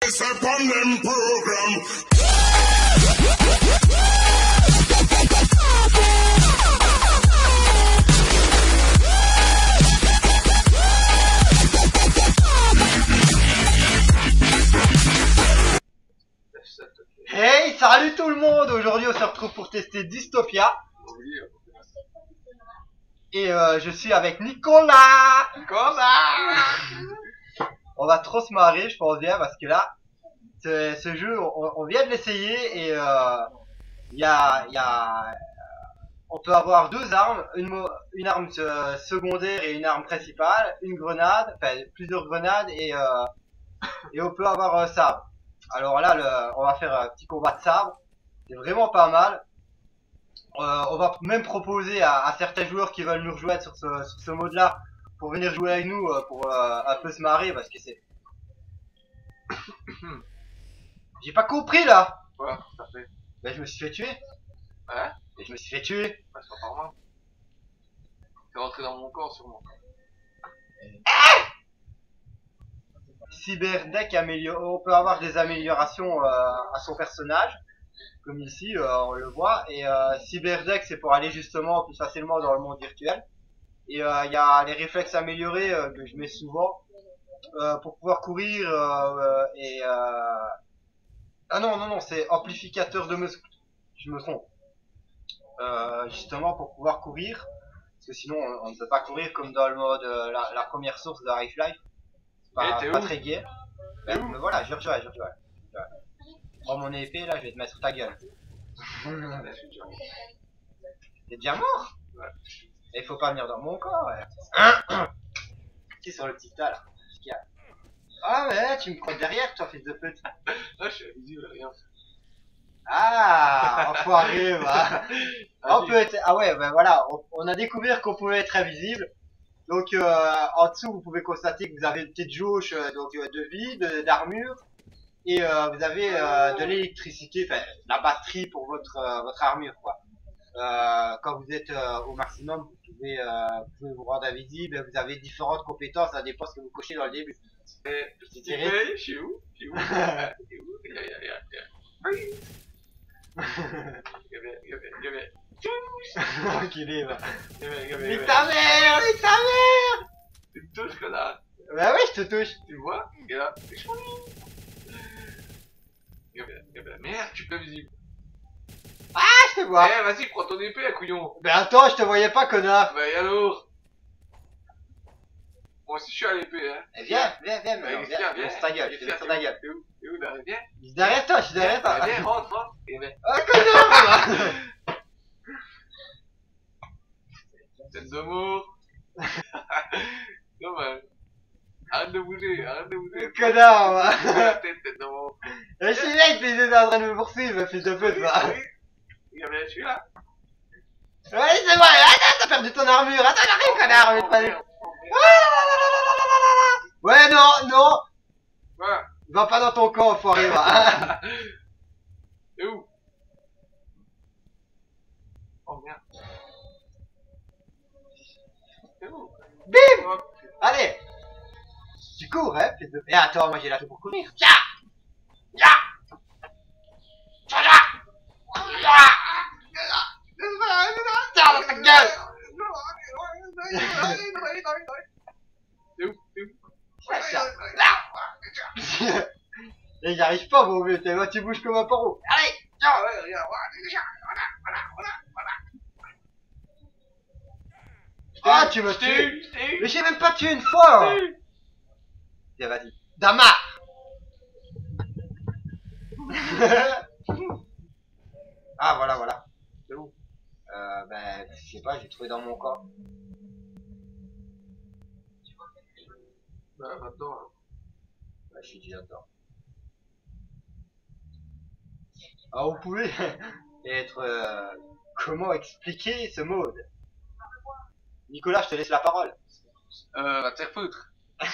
upon them program. Hey, salut tout le monde. Aujourd'hui on se retrouve pour tester Dystopia. Et je suis avec Nicolas. On va trop se marrer, je pense bien, parce que là, ce jeu, on vient de l'essayer et on peut avoir deux armes, une arme secondaire et une arme principale, une grenade, enfin plusieurs grenades et on peut avoir sabre. Alors là, on va faire un petit combat de sabre, c'est vraiment pas mal. On va même proposer à certains joueurs qui veulent nous rejoindre sur ce mode-là pour venir jouer avec nous, pour un peu se marrer, parce que c'est... J'ai pas compris là. Quoi, ça fait? Ben je me suis fait tuer. Hein? Et je me suis fait tuer. Ouais, c'est pas par moi. T'es rentré dans mon corps sûrement. Cyberdeck on peut avoir des améliorations à son personnage, comme ici on le voit. Et Cyberdeck c'est pour aller justement plus facilement dans le monde virtuel. Et il y a les réflexes améliorés que je mets souvent pour pouvoir courir ah non, c'est amplificateur de muscle. Je me trompe. Justement pour pouvoir courir, parce que sinon on ne peut pas courir comme dans le mode la première source de Half-Life. C'est pas très gai. Mais voilà, je rejoins. Prends mon épée là, je vais te mettre sur ta gueule. T'es déjà mort? Ouais. Et faut pas venir dans mon corps. Ouais. Qui est sur le petit tas là? Ah ouais, tu me crois derrière toi, fils de pute. Ah, je suis invisible, rien. Ah, enfoiré, va. On peut être... Ah ouais, ben voilà, on a découvert qu'on pouvait être invisible. Donc en dessous, vous pouvez constater que vous avez une petite jauge de vie, d'armure, et vous avez de l'électricité, enfin la batterie pour votre armure quoi. Quand vous êtes au maximum, vous pouvez vous rendre invisible. Vous avez différentes compétences, ça dépend ce que vous cochez dans le début. Petite épée, je suis où? Enculé, va. Mais ta mère, Tu me touches, connard. Bah oui, je te touche. Tu vois? Et là, merde, tu peux visible. Ah, je te vois. Eh, vas-y, prends ton épée, couillon. Mais attends, je te voyais pas, connard. Bah, et alors? Moi aussi, je suis à l'épée, hein. Eh, viens, viens. Laisse ta gueule, je te ta gueule. T'es où, derrière? Viens. Je suis derrière toi, Viens, rentre. Et viens. Ah, connard. Tête de mort. Non, mais. Arrête de bouger. Connard, va. Tête de mort. Je suis là, il était en train de me poursuivre, fils de pute, va. Regarde, je suis là. Ouais, c'est vrai. Attends, t'as perdu ton armure. Attends, j'arrive, connard. Ouais, non. Ouais. Va pas dans ton camp, enfoiré, va. T'es où? Oh merde. T'es où? Bim. Allez. Tu cours, hein, fils de... Et attends, moi j'ai la tout pour courir. Tiens. Tiens, dans ta gueule. T'es où? Et j'arrive pas, mon vieux, toi tu bouges comme un paro. Allez, tiens. Ah, tu m'as tué. Mais j'ai même pas tué une fois. Tiens, vas-y. Damar. Ah, voilà. C'est où? Ben, je sais pas, j'ai trouvé dans mon corps. Bah, maintenant, hein. Bah, je suis déjà dedans. Alors, vous pouvez être... comment expliquer ce mode? Nicolas, je te laisse la parole. Va te faire foutre.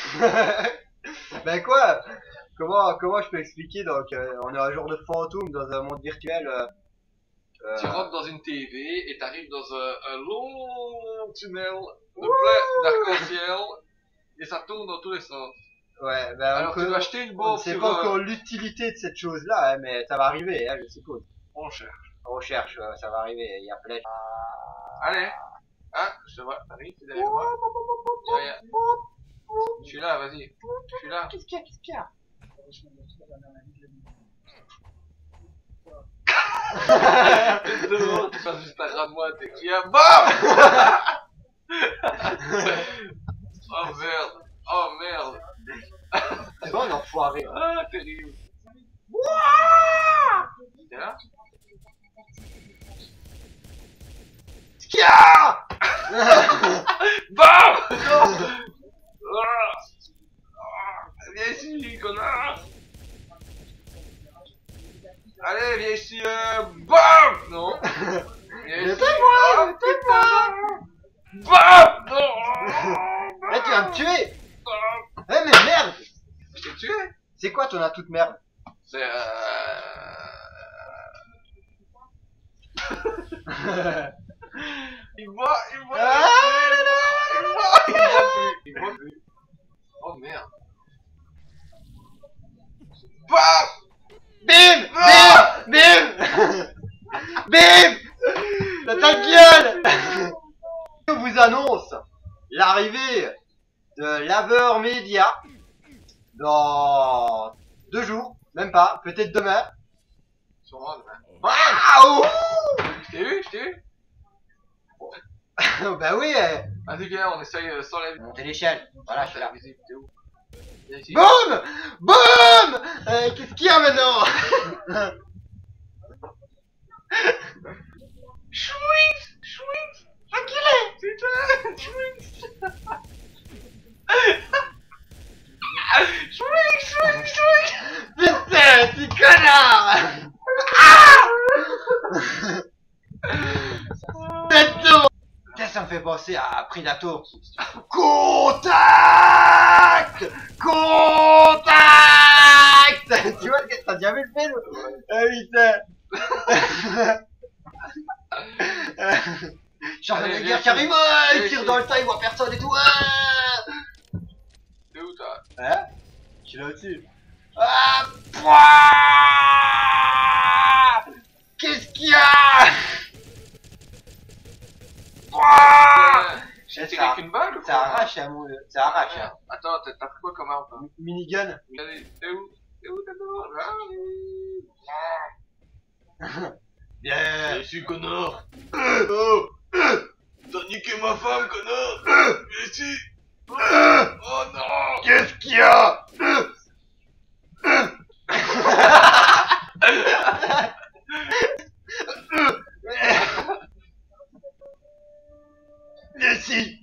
Ben quoi? Comment je peux expliquer? Donc, on est un genre de fantôme dans un monde virtuel. Tu rentres dans une TV et t'arrives dans un long tunnel de plein d'arc-en-ciel et ça tourne dans tous les sens. Ouais, bah, Alors tu dois acheter une on bombe ne sait sur... pas encore l'utilité de cette chose-là, hein, mais ça va arriver, hein, je suppose. On cherche. On recherche, ça va arriver, il y a plein. Allez. Ah, je te vois. Arrive, t'es derrière moi. Viens. Je suis là, vas-y. Je suis là. Qu'est-ce qu'il y a? Qu'est-ce qu'il y a? Tu passes juste à ras de moi, t'es qui a... BAM! Oh merde. Oh merde. C'est bon, l'enfoiré. Ah, terrible. T'es là? Qu'est-ce qu'il y a? BAM! Viens ici, connard! Allez, viens ici, BAM! Non! Viens ici. Tais-moi! Tais-moi! BAM! Non! Eh, tu vas me tuer! Eh, mais merde! Je t'ai tué? C'est quoi ton atout de merde? C'est Il voit, Ah, il voit plus. Oh merde. BAM! Bim! Ah! Bim! Bim! Dans ta gueule! Je vous annonce l'arrivée de Laveur Media dans 2 jours, même pas, peut-être demain. Sûrement demain. Waouh! Je t'ai eu, je t'ai eu. Bah oui, Vas-y, viens, on essaye sans la montez l'échelle. Voilà, je suis là. visible, t'es où? Viens ici. Boum! Boum! Qu'est-ce qu'il y a maintenant? Chouins! Chouins! Enculé! Putain! Chouins! Chouins! Chouins! Chouins! Putain, petit connard! Predator! Putain, ça me fait penser à Predator. Contact! Contact! Tu vois, t'as déjà vu le film? Ah putain! Schwarzenegger qui arrive, il tire dans le tas, il voit personne et tout. T'es où toi? Hein? Je suis là au-dessus. Ah! Pouah! Qu'est-ce qu'il y a? Pouah! J'ai tiré ça- avec une balle ou quoi? Ça arrache, hein, mon... ça arrache. Hein. Attends, t'as pris quoi comme arme toi? Minigun. Allez, t'es où? T'es où t'es dehors? Bien. Je suis connard. Oh. T'as niqué ma femme, connard. Viens ici. Oh non. Qu'est-ce qu'il y a? Ici.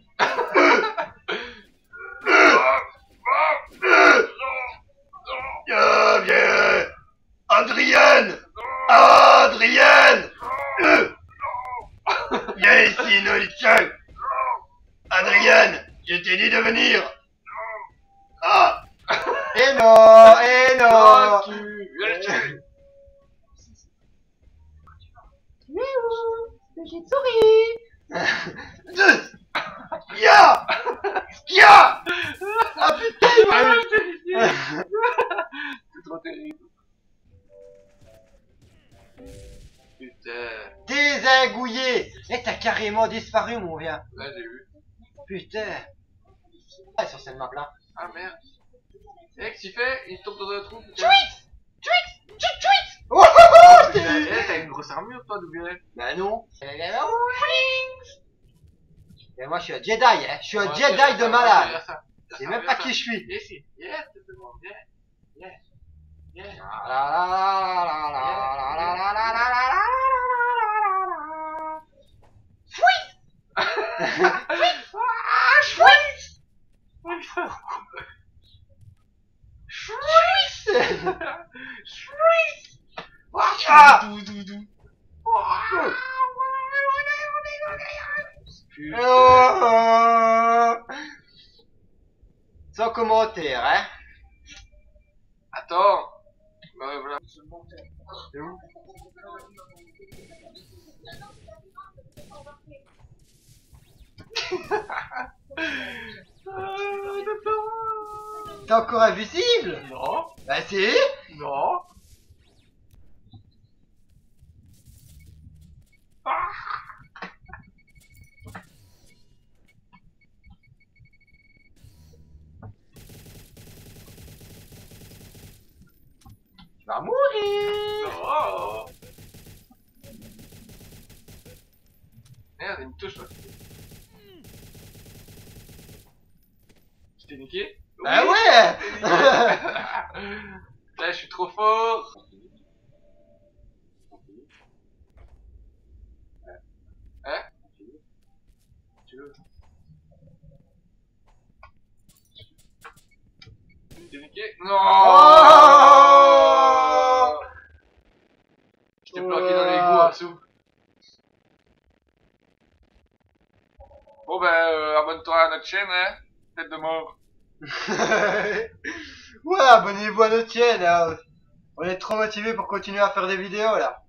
Viens. Adrienne. Adrienne. Viens ici, Nolitien. Adrienne, je t'ai dit de venir. Ah. Et non, et non. Viens le tuer. Petite souris. Ya. Ya. Ah putain, il m'a eu. C'est trop terrible. Putain. Désingouillé. Eh, t'as carrément disparu, mon vieux. Là, j'ai vu. Putain. Ah, sur cette map là. Ah merde. Eh, qu'est-ce qu'il fait? Il tombe dans un trou. Oh, oh, oh, je t'ai Eh, vu. t'as une grosse armure, toi, d'où vient? Bah non. Et moi, je suis un Jedi, hein. Je suis un Jedi de malade. Je sais même pas qui je suis. Viens ici. Yes, c'est bon. Viens. Viens. Viens. Ah. Oh. Sans commentaire, hein. Attends. Bah, voilà. C'est où? T'es encore invisible? Non. Bah si. Non. Tu vas mourir. Non. Merde, il me touche là. Je t'ai niqué? Bah Oui. ouais. Là, je suis trop fort. Hein? Tu veux? Je t'ai niqué? Non! Oh. Je t'ai bloqué dans l'égout en dessous. Bon ben, abonne-toi à notre chaîne, hein? Tête de mort. Ouais, abonnez-vous à notre chaîne, hein. On est trop motivés pour continuer à faire des vidéos là.